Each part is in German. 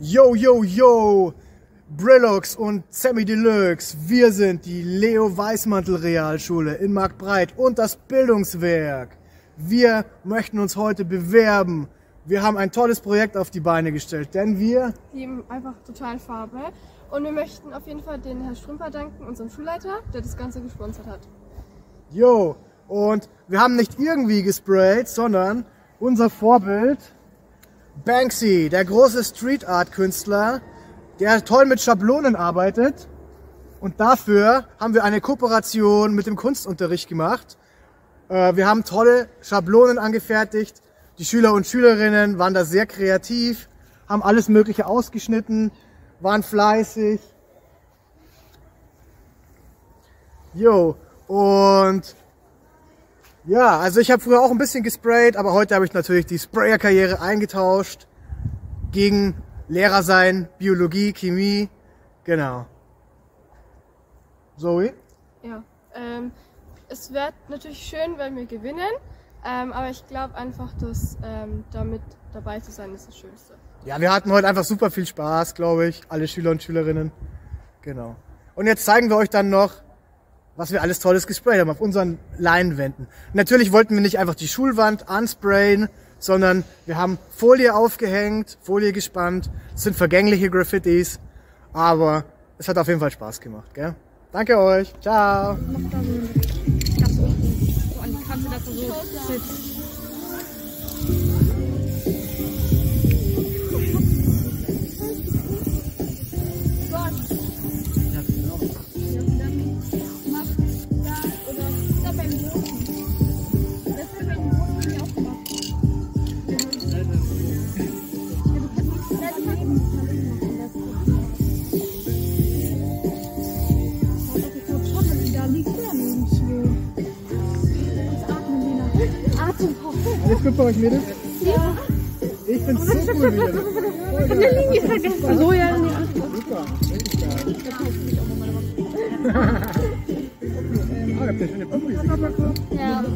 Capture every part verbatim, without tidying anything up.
Yo, yo, yo, Brillux und Semi Deluxe, wir sind die Leo Weismantel Realschule in Marktbreit und das Bildungswerk. Wir möchten uns heute bewerben. Wir haben ein tolles Projekt auf die Beine gestellt, denn wir lieben einfach total Farbe und wir möchten auf jeden Fall den Herrn Strümper danken, unserem Schulleiter, der das Ganze gesponsert hat. Jo, und wir haben nicht irgendwie gesprayt, sondern unser Vorbild Banksy, der große Street Art Künstler, der toll mit Schablonen arbeitet, und dafür haben wir eine Kooperation mit dem Kunstunterricht gemacht. Wir haben tolle Schablonen angefertigt, die Schüler und Schülerinnen waren da sehr kreativ, haben alles Mögliche ausgeschnitten, waren fleißig. Jo, und ja, also ich habe früher auch ein bisschen gesprayt, aber heute habe ich natürlich die Sprayer-Karriere eingetauscht gegen Lehrer sein, Biologie, Chemie, genau. Zoe? Ja, ähm, es wäre natürlich schön, wenn wir gewinnen, ähm, aber ich glaube einfach, dass ähm, damit dabei zu sein ist das Schönste. Ja, wir hatten heute einfach super viel Spaß, glaube ich, alle Schüler und Schülerinnen, genau. Und jetzt zeigen wir euch dann noch, was wir alles Tolles gesprayt haben auf unseren Leinwänden. Natürlich wollten wir nicht einfach die Schulwand ansprayen, sondern wir haben Folie aufgehängt, Folie gespannt. Es sind vergängliche Graffitis, aber es hat auf jeden Fall Spaß gemacht, gell? Danke euch, ciao! Alles gut bei euch, Mädels? Ja. Ich find's so cool wieder. Ich hab eine Linie vergessen. So, ja, super. Richtig geil. Ah, habt ihr schöne Pumpis? Ja.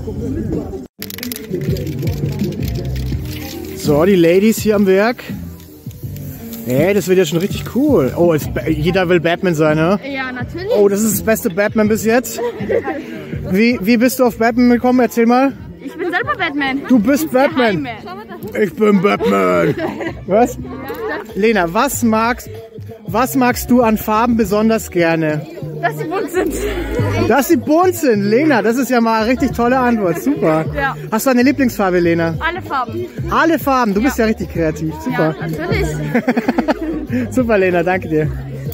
So, die Ladies hier am Werk. Hey, das wird ja schon richtig cool. Oh, es, jeder will Batman sein, ne? Ja, natürlich. Oh, das ist das beste Batman bis jetzt. Wie, wie bist du auf Batman gekommen? Erzähl mal. Ich bin selber Batman. Du bist Batman. Ich bin Batman. Was? Lena, was magst, was magst du an Farben besonders gerne? Dass sie bunt sind. Dass sie bunt sind. Lena, das ist ja mal eine richtig tolle Antwort. Super. Ja. Hast du eine Lieblingsfarbe, Lena? Alle Farben. Alle Farben. Du bist ja richtig kreativ. Super. Ja, natürlich. Super, Lena. Danke dir.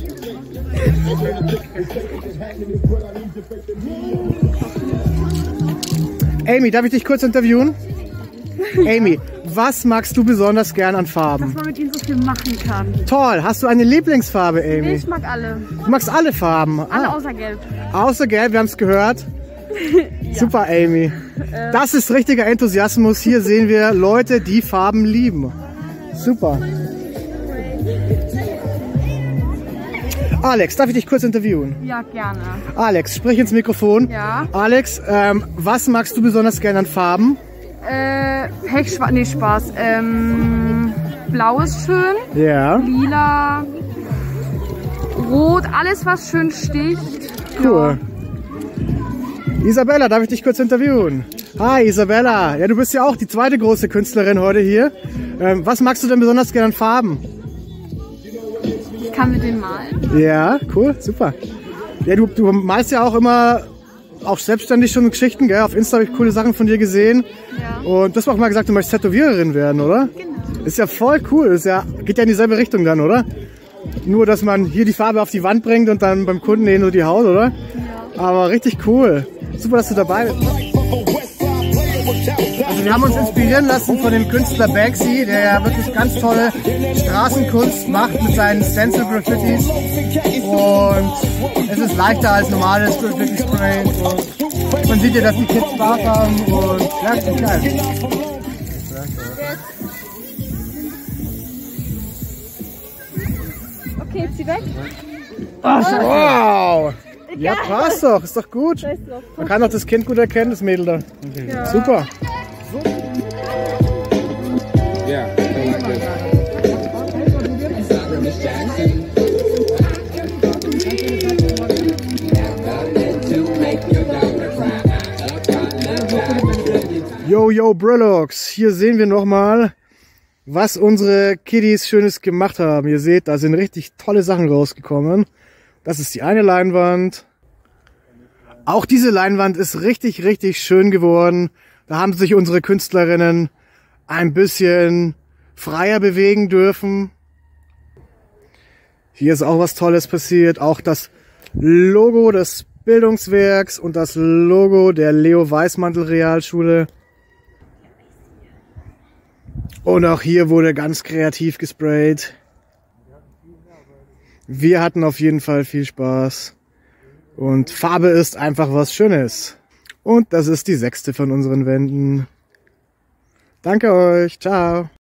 Amy, darf ich dich kurz interviewen? Amy, was magst du besonders gern an Farben? Dass man mit ihnen so viel machen kann. Toll. Hast du eine Lieblingsfarbe, Amy? Ich mag alle. Du magst alle Farben? Alle ah. außer Gelb. Außer Gelb, wir haben es gehört. Ja. Super, Amy. Äh. Das ist richtiger Enthusiasmus. Hier sehen wir Leute, die Farben lieben. Super. Alex, darf ich dich kurz interviewen? Ja, gerne. Alex, sprich ins Mikrofon. Ja. Alex, ähm, was magst du besonders gerne an Farben? Äh, Pechschwarz, nee, Spaß. Ähm, Blau ist schön. Ja. Lila. Rot, alles was schön sticht. Cool. Ja. Isabella, darf ich dich kurz interviewen? Hi, Isabella. Ja, du bist ja auch die zweite große Künstlerin heute hier. Ähm, was magst du denn besonders gerne an Farben? Ich kann mit denen malen. Ja, cool, super. Ja, du, du malst ja auch immer, auch selbstständig schon Geschichten, gell? Auf Insta habe ich coole Sachen von dir gesehen. Ja. Und du hast auch mal gesagt, du möchtest Tätowiererin werden, oder? Genau. Ist ja voll cool. Ist ja, geht ja in dieselbe Richtung dann, oder? Nur, dass man hier die Farbe auf die Wand bringt und dann beim Kunden eh nur die Haut, oder? Ja. Aber richtig cool. Super, dass du dabei bist. Also wir haben uns inspirieren lassen von dem Künstler Banksy, der ja wirklich ganz tolle Straßenkunst macht mit seinen Stencil Graffitis. Und es ist leichter als normales Graffiti Spray. Und man sieht ja, dass die Kids Spaß haben und ja, ist geil. Okay, zieh weg. Ach, wow! Ja, passt doch, ist doch gut. Man kann doch das Kind gut erkennen, das Mädel da. Ja. Super. Yeah, like this. Yo, yo, Brillocks, hier sehen wir nochmal, was unsere Kiddies Schönes gemacht haben. Ihr seht, da sind richtig tolle Sachen rausgekommen. Das ist die eine Leinwand. Auch diese Leinwand ist richtig, richtig schön geworden. Da haben sich unsere Künstlerinnen ein bisschen freier bewegen dürfen. Hier ist auch was Tolles passiert. Auch das Logo des Bildungswerks und das Logo der Leo Weismantel Realschule. Und auch hier wurde ganz kreativ gesprayt. Wir hatten auf jeden Fall viel Spaß. Und Farbe ist einfach was Schönes. Und das ist die sechste von unseren Wänden. Danke euch. Ciao.